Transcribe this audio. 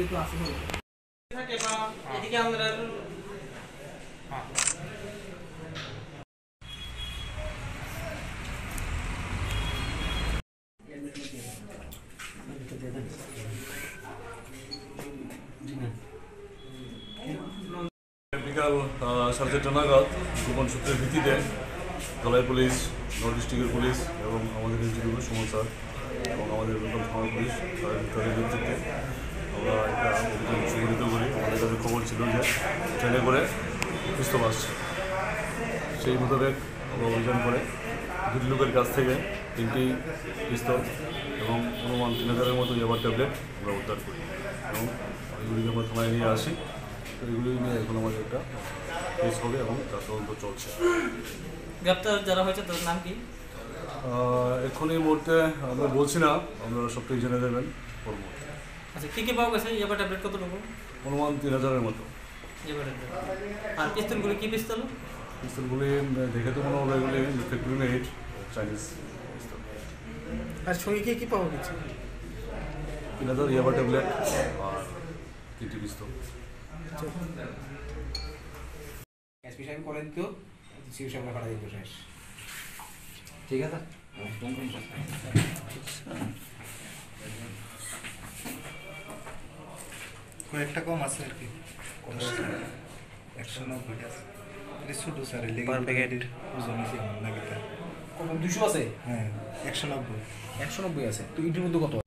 একটু আছে থাকে বা এদিকে আমরা বিকাল 4:30 নাগাদ গোপন সূত্রের ভিত্তিতে ধলাই পুলিশ, নর্থ ডিস্ট্রিক্টের পুলিশ এবং আমাদের ইনস্টিটিউটের সুমন স্যার এবং আমাদের লোকাল থানা পুলিশ তাদের নেতৃত্বে আমরা একটা অভিযান সংগঠিত করি। আমাদের কাছে খবর ছিল যে ট্রেনে করে পিস্তল আসছে। সেই মোতাবেক আমরা অভিযান করে দুটি লোকের কাছ থেকে 3টি পিস্তল এবং অনুমান 3000-এর মতো ইয়াবার ট্যাবলেট আমরা উদ্ধার করি এবং এগুলিকে আমরা থানায় নিয়ে আসি। তো এগুলি নিয়ে এখন আমাদের একটা কেস হবে এবং তার তদন্ত চলছে। গ্রেপ্তার যারা হয়েছে তাদের নাম কি? এখন এই মুহূর্তে আমরা বলছি না, আপনারা সবটাই জেনে দেবেন পরবর্তী। আচ্ছা, কী কী পাওয়া গেছে? ইয়াবা ট্যাবলেট কতটুকু? অনুমান 3000-এর মতো। ইয়াবা ট্যাবলেট। আর পিস্তলগুলি কী পিস্তল? পিস্তলগুলি দেখে তো মনে হবে এগুলি ফ্যাক্টরি মেড চাইনিজ পিস্তল। আর সঙ্গে কী কী পাওয়া গেছে? 3000 ইয়াবা ট্যাবলেট আর 3টি পিস্তল। এসপি সাহেব করেন তো সিও সাহেব পাঠা দিতে শেষ। ঠিক আছে, কয়েকটা কম আছে আর কি, 190 আছে ছোট স্যার পার প্যাকেট ওজন আছে নাকি? কত 200 আছে? হ্যাঁ 190 190 আছে। তো ইটির মধ্যে কত?